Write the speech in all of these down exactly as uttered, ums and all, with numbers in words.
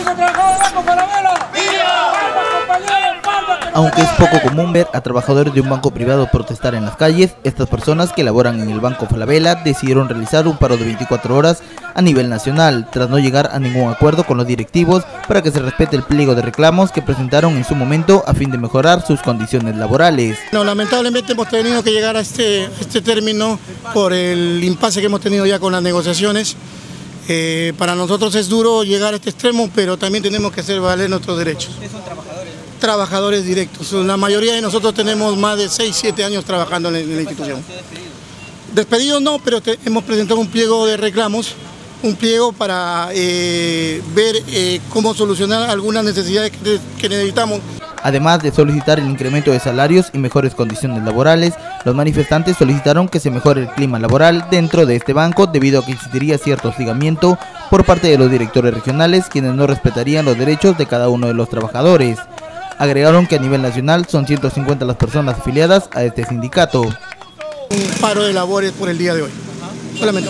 Aunque es poco común ver a trabajadores de un banco privado protestar en las calles, estas personas que laboran en el Banco Falabella decidieron realizar un paro de veinticuatro horas a nivel nacional, tras no llegar a ningún acuerdo con los directivos para que se respete el pliego de reclamos que presentaron en su momento a fin de mejorar sus condiciones laborales. No, lamentablemente hemos tenido que llegar a este, este término por el impasse que hemos tenido ya con las negociaciones. Eh, para nosotros es duro llegar a este extremo, pero también tenemos que hacer valer nuestros derechos. ¿Son trabajadores? Trabajadores directos. La mayoría de nosotros tenemos más de seis, siete años trabajando en la, en la institución. Despedidos no, pero te, hemos presentado un pliego de reclamos, un pliego para eh, ver eh, cómo solucionar algunas necesidades que, que necesitamos. Además de solicitar el incremento de salarios y mejores condiciones laborales, los manifestantes solicitaron que se mejore el clima laboral dentro de este banco debido a que existiría cierto hostigamiento por parte de los directores regionales, quienes no respetarían los derechos de cada uno de los trabajadores. Agregaron que a nivel nacional son ciento cincuenta las personas afiliadas a este sindicato. Un paro de labores por el día de hoy. Solamente.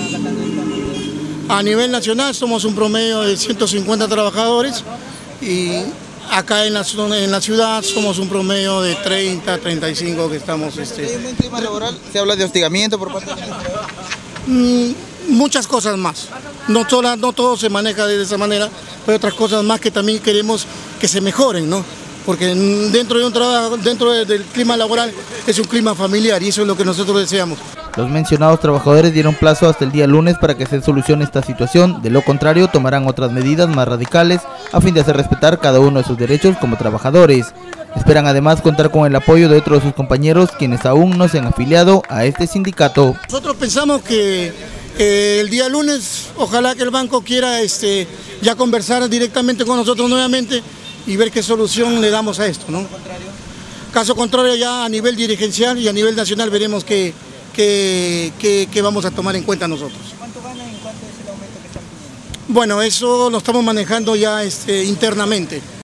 A nivel nacional somos un promedio de ciento cincuenta trabajadores y acá en la, en la ciudad somos un promedio de treinta, treinta y cinco que estamos... Este, ¿En el clima laboral se habla de hostigamiento por parte de mm, muchas cosas más. No, toda, no todo se maneja de esa manera, pero otras cosas más que también queremos que se mejoren, ¿no? Porque dentro de un trabajo, dentro de, del clima laboral es un clima familiar y eso es lo que nosotros deseamos. Los mencionados trabajadores dieron plazo hasta el día lunes para que se solucione esta situación, de lo contrario tomarán otras medidas más radicales a fin de hacer respetar cada uno de sus derechos como trabajadores. Esperan además contar con el apoyo de otros de sus compañeros quienes aún no se han afiliado a este sindicato. Nosotros pensamos que eh, el día lunes ojalá que el banco quiera este, ya conversar directamente con nosotros nuevamente y ver qué solución le damos a esto, ¿no? Caso contrario, ya a nivel dirigencial y a nivel nacional veremos qué, qué, qué, qué vamos a tomar en cuenta nosotros. ¿Cuánto ganan y cuánto es el aumento que están pidiendo? Bueno, eso lo estamos manejando ya este, internamente.